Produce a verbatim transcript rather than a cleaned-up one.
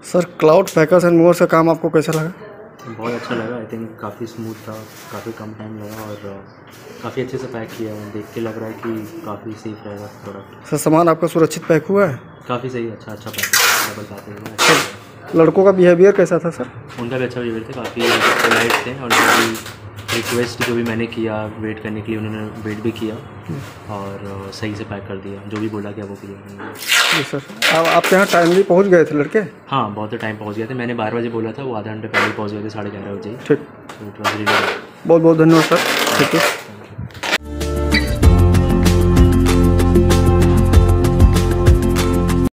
Sir cloud packers and movers का काम आपको कैसा लगा? बहुत अच्छा लगा। आई थिंक काफ़ी स्मूथ था, काफ़ी कम टाइम लगा और काफ़ी अच्छे से पैक किया है। देख के लग रहा है कि काफ़ी सेफ रहेगा प्रोडक्ट। सर सामान आपका सुरक्षित पैक हुआ है? काफ़ी सही, अच्छा अच्छा पैक डबल पैकिंग है। लड़कों का बिहेवियर कैसा था सर? उनका भी अच्छा बिहेवियर थे, काफ़ी पोलाइट थे और जो भी रिक्वेस्ट जो भी मैंने किया वेट करने के लिए उन्होंने वेट भी किया और सही से पैक कर दिया, जो भी बोला गया वो किया। जी सर। अब आपके यहाँ टाइमली पहुँच गए थे लड़के? हाँ, बहुत टाइम पहुँच गए थे। मैंने बारह बजे बोला था, वो आधा घंटे पहले पहुँच गए थे, साढ़े ग्यारह बजे। ठीक, तो बहुत बहुत धन्यवाद सर। ठीक है।